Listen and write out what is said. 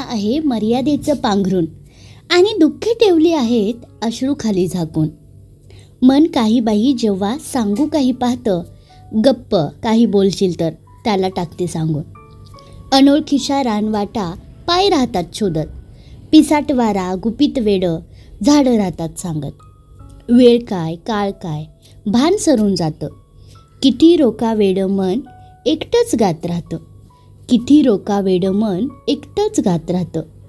आहे मर्यादेचं पांघरून आणि दुःखे ठेवली आहेत अश्रू खाली झाकून. मन काही बाई जेव्हा सांगू काही पाहतं, गप्प काही बोलशील तर त्याला टाकते सांगून. अनोळखीच्या रानवाटा पाय राहतात शोधत, पिसाट वारा गुपित वेडं झाडं राहतात सांगत. वेळ काय काळ काय भान सरून जातं, किती रोका वेडं मन एकटंच गात राहतं, किती रोका वेडं मन एकटंच गात राहतं.